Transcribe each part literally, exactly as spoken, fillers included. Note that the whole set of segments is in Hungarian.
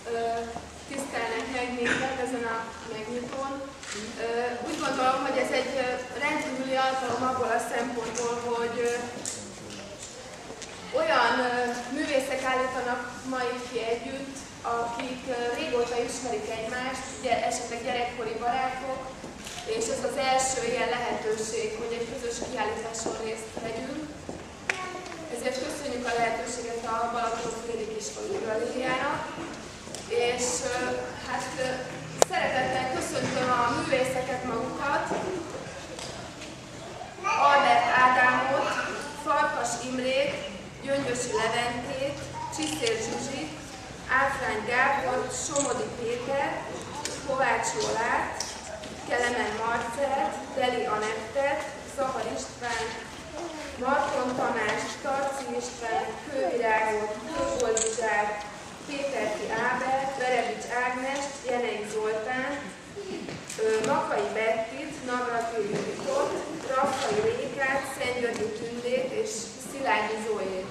tisztelnek meg minket ezen a megnyitón. Úgy gondolom, hogy ez egy rendkívüli alkalom abból a szempontból, hogy olyan művészek állítanak ma itt ki együtt, akik régóta ismerik egymást, esetleg gyerekkori barátok, és ez az első ilyen lehetőség, hogy egy közös kiállításon részt vegyünk. Ezért köszönjük a lehetőséget a Balatonfüred Kisfalu galériának, és hát szeretettel köszöntöm a művészeket magukat, Albert Ádámot, Farkas Imrét, Gyöngyösi Leventét, Csiszér Zsuzsit, Áfrány Gábort, Somodi Péter, Kovács Jolát, Kelemen Marcelt, Deli Anettet, Zahar István, Marton Tamás, Tarci István, Kővirágot, Kőgoldizsát, Péterki Ábelt, Verevics Ágnest, Jenei Zoltán, Makai Bettit, Navratil Juditot, Raffai Rékát, Szentgyörgyi Tündét és Szilágyi Zoét.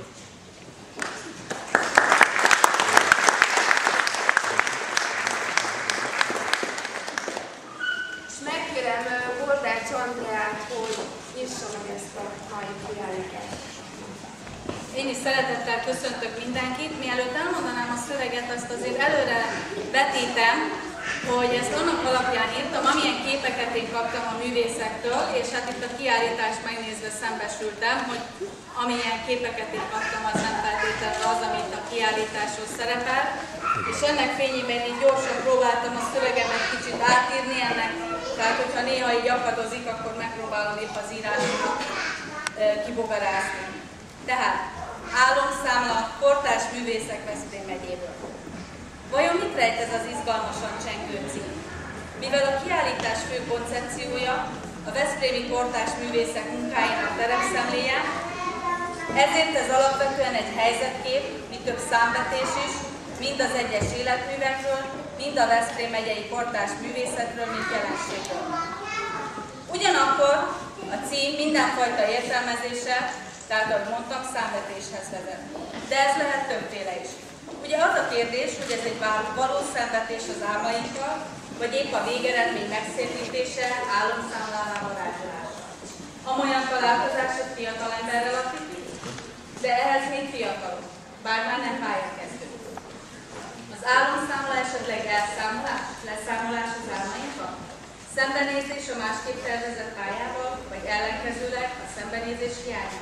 És megkérem Bordács Andreát, hogy nyissa meg ezt a mai kiállítást. Én is szeretettel köszöntök mindenkit. Mielőtt elmondanám a szöveget, azt azért előre vetítem, hogy ezt annak alapján írtam, amilyen képeket én kaptam a művészektől, és hát itt a kiállítást megnézve szembesültem, hogy amilyen képeket én kaptam, az nem feltétlenül az, amit a kiállításhoz szerepel. És ennek fényében így gyorsan próbáltam a szövegemet kicsit átírni ennek, tehát hogyha néha így akadozik, akkor megpróbálom épp az írásomat kibogarázni. Tehát álomszámla, kortárs művészek Veszprém megyéből. Vajon mit rejt ez az izgalmasan csengő cím? Mivel a kiállítás fő koncepciója a veszprémi kortárs művészek munkáinak terepszemléje, ezért ez alapvetően egy helyzetkép, mi több számvetés is, mind az egyes életművekről, mind a Veszprém megyei kortárs művészetről, mint jelenségről. Ugyanakkor a cím mindenfajta értelmezése, tehát ahogy mondtam, számvetéshez vezet. De ez lehet többféle is. Ugye az a kérdés, hogy ez egy valós számvetés az álmainkkal, vagy épp a végeredmény megszépítése, álomszámlálá varázsolása. Amolyan találkozások fiatal emberrel akik, de ehhez még fiatalok, bár már nem pályakezdő. Az álomszámla esetleg elszámolás, leszámolás az álmainkkal? Szembenézés a másképp tervezett pályával, vagy ellenkezőleg a szembenézés hiánya?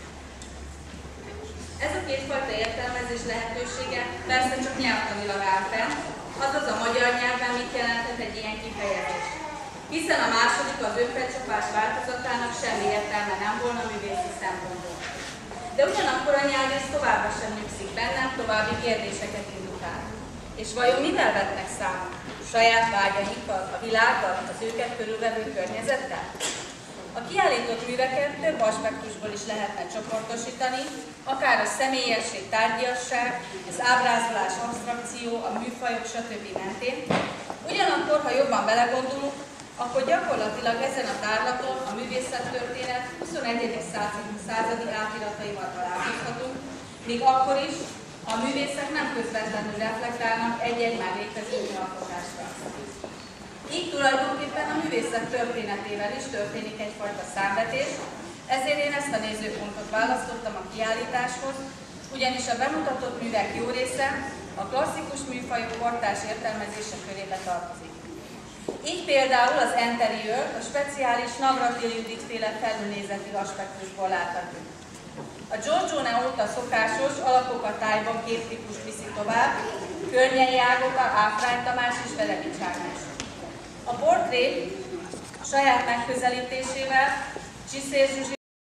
Ez a kétfajta értelmezés lehetősége persze csak nyelvtanilag áll fenn, azaz a magyar nyelven mit jelenthet egy ilyen kifejezés. Hiszen a második, az önfelcsapás változatának semmi értelme nem volna művészi szempontból. De ugyanakkor a nyelvész továbbra sem nyugszik bennem, további kérdéseket indukál. És vajon mivel vetnek számon? Saját vágyaikkal, a világgal, az őket körülvevő környezettel? A kiállított műveket több aspektusból is lehetne csoportosítani, akár a személyesség, tárgyiasság, az ábrázolás, absztrakció, a műfajok, stb. Mentén. Ugyanakkor, ha jobban belegondolunk, akkor gyakorlatilag ezen a tárlaton a művészettörténet huszonegyedik századi átirataival találkozhatunk, még akkor is, ha a művészek nem közvetlenül reflektálnak egy-egy már létező műalkotásra. Így tulajdonképpen a művészet történetével is történik egyfajta számvetés, ezért én ezt a nézőpontot választottam a kiállításhoz, ugyanis a bemutatott művek jó része a klasszikus műfajok kortárs értelmezése körébe tartozik. Így például az interiőrt a speciális Navratil Judit féle felülnézeti aspektusból láthatjuk. A Giorgione óta szokásos alapok a tájban képtípust viszi tovább, Környei Ágota, Áfrány Tamás és Verevics Ágnes. A portré saját megközelítésével Csiszér Zsuzsi